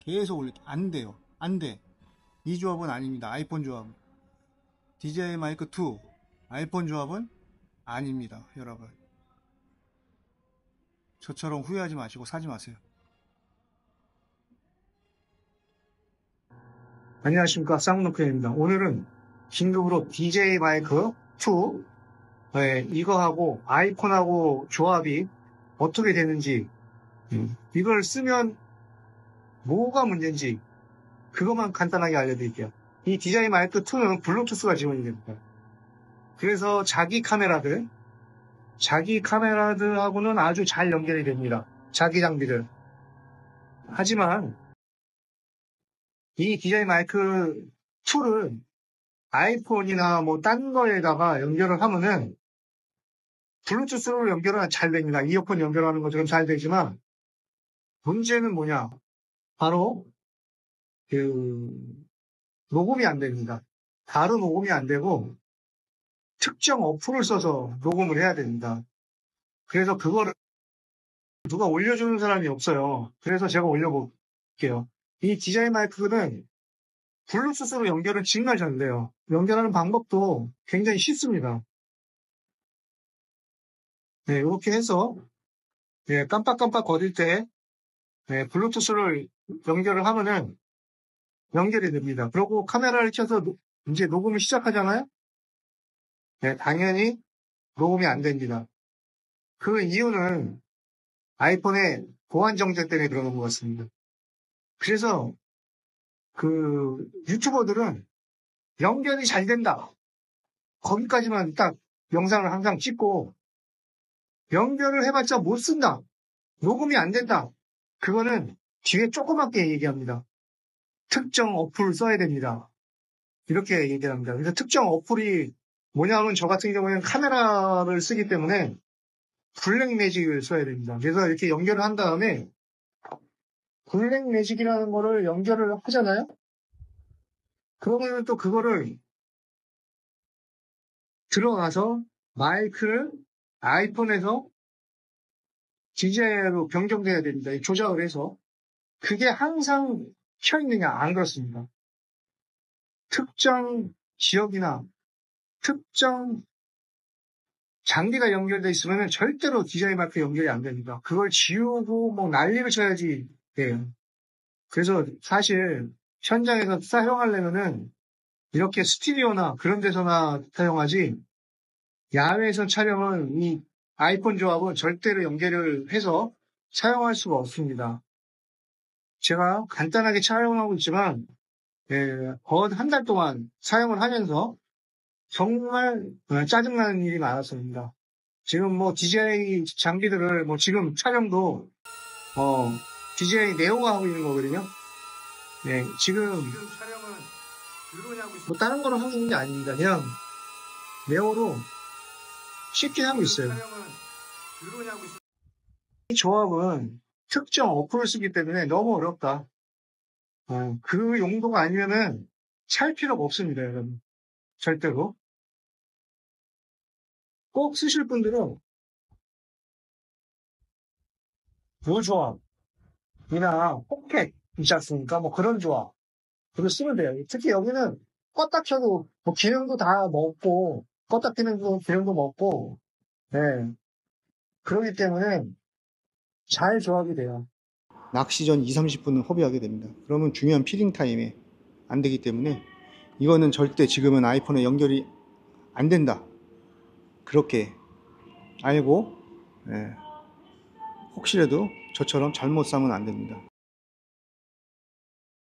계속 올릴게요. 안 돼요. 안 돼. 이 조합은 아닙니다. 아이폰 조합. DJI 마이크 2 아이폰 조합은 아닙니다. 여러분. 저처럼 후회하지 마시고 사지 마세요. 안녕하십니까, 쌍문크입니다. 오늘은 긴급으로 DJI 마이크 2 이거하고 아이폰하고 조합이 어떻게 되는지, 이걸 쓰면 뭐가 문제인지 그것만 간단하게 알려드릴게요. 이 DJI 마이크 2는 블루투스가 지원이 됩니다. 그래서 자기 카메라들하고는 아주 잘 연결이 됩니다. 자기 장비들. 하지만 이 DJI 마이크 2를 아이폰이나 뭐 딴 거에다가 연결을 하면은 블루투스로 연결은 잘 됩니다. 이어폰 연결하는 것처럼 잘 되지만 문제는 뭐냐? 바로 녹음이 안 됩니다. 바로 녹음이 안 되고 특정 어플을 써서 녹음을 해야 됩니다. 그래서 그거를 누가 올려주는 사람이 없어요. 그래서 제가 올려볼게요. 이 DJI 마이크는 블루투스로 연결은 정말 잘 돼요. 연결하는 방법도 굉장히 쉽습니다. 네, 이렇게 해서 깜빡깜빡 거릴 때 블루투스를 연결을 하면은 연결이 됩니다. 그리고 카메라를 켜서 이제 녹음을 시작하잖아요. 네, 당연히 녹음이 안 됩니다. 그 이유는 아이폰의 보안 정책 때문에 그러는 것 같습니다. 그래서 그 유튜버들은 연결이 잘 된다. 거기까지만 딱 영상을 항상 찍고 연결을 해봤자 못 쓴다. 녹음이 안 된다. 그거는 뒤에 조그맣게 얘기합니다. 특정 어플을 써야 됩니다. 이렇게 얘기를 합니다. 그래서 특정 어플이 뭐냐면 저 같은 경우에는 카메라를 쓰기 때문에 블랙매직을 써야 됩니다. 그래서 이렇게 연결을 한 다음에 블랙매직이라는 거를 연결을 하잖아요. 그러면 또 그거를 들어가서 마이크를 아이폰에서 DJI로 변경돼야 됩니다. 조작을 해서. 그게 항상 켜 있느냐? 안 그렇습니다. 특정 지역이나 특정 장비가 연결되어 있으면 절대로 DJI 마이크 연결이 안 됩니다. 그걸 지우고 뭐 난리를 쳐야지 돼요. 그래서 사실 현장에서 사용하려면은 이렇게 스튜디오나 그런 데서나 사용하지 야외에서 촬영은 이 아이폰 조합은 절대로 연결을 해서 사용할 수가 없습니다. 제가 간단하게 촬영하고 있지만 거의 한 달 동안 사용을 하면서 정말 짜증나는 일이 많았습니다. 지금 뭐 DJI 장비들을 뭐 지금 촬영도 DJI 네오가 하고 있는 거거든요. 네, 지금 촬영은 뭐 다른 거로 하고 있는 게 아닙니다. 그냥 네오로 쉽게 하고 있어요. 이 조합은 특정 어플을 쓰기 때문에 너무 어렵다. 그 용도가 아니면은 살 필요가 없습니다, 여러분. 절대로. 꼭 쓰실 분들은 요 조합이나 포켓 있지 않습니까? 뭐 그런 조합. 그걸 쓰면 돼요. 특히 여기는 껐다 켜도 뭐 기능도 다 먹고, 껐다 켜는 기능도 먹고, 네. 그렇기 때문에 잘 조합이 돼요. 낚시 전 2, 30분은 허비하게 됩니다. 그러면 중요한 피딩 타임에 안 되기 때문에 이거는 절대 지금은 아이폰에 연결이 안 된다. 그렇게 알고 혹시라도 저처럼 잘못 사면 안 됩니다.